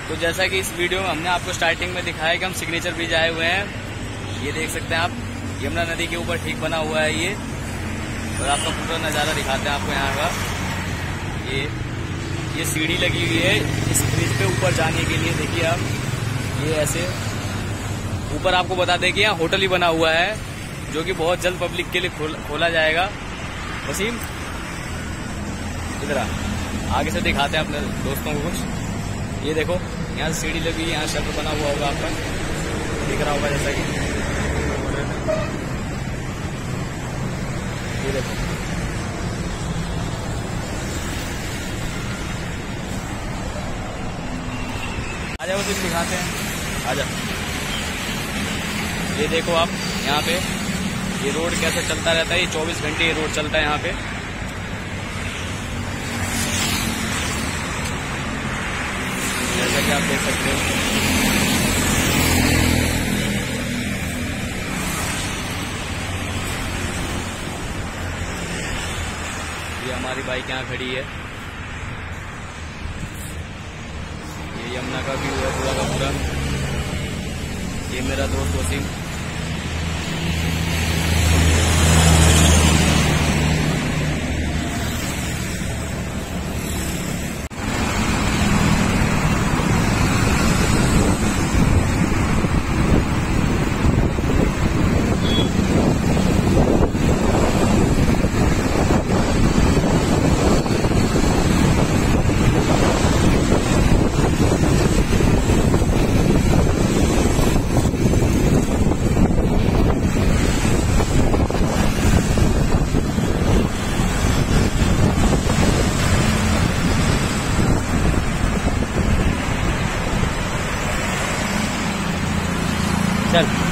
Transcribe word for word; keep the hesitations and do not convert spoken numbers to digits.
तो जैसा कि इस वीडियो में हमने आपको स्टार्टिंग में दिखाया कि हम सिग्नेचर ब्रिज आए हुए हैं। ये देख सकते हैं आप, यमुना नदी के ऊपर ठीक बना हुआ है ये। और आपका पूरा नज़ारा दिखाते हैं आपको यहाँ का। ये ये सीढ़ी लगी हुई है इस ब्रिज पे ऊपर जाने के लिए। देखिए आप, ये ऐसे ऊपर आपको बता दें कि यहाँ होटल ही बना हुआ है, जो कि बहुत जल्द पब्लिक के लिए खोल, खोला जाएगा। वसीम इधर आगे से दिखाते हैं अपने दोस्तों को कुछ। ये देखो, यहाँ से सीढ़ी लगी, यहाँ शटर बना हुआ होगा, आपका दिख रहा होगा जैसा कि। ये देखो, आ जाओ फिर दिखाते हैं, आ जाओ। ये देखो आप, यहाँ पे ये रोड कैसे चलता रहता है। ये चौबीस घंटे ये रोड चलता है यहाँ पे। जैसा कि आप देख सकते हो, ये हमारी बाइक यहाँ खड़ी है। ये यमुना का व्यू है पूरा का पूरा। ये मेरा दोस्त वसीम। चल।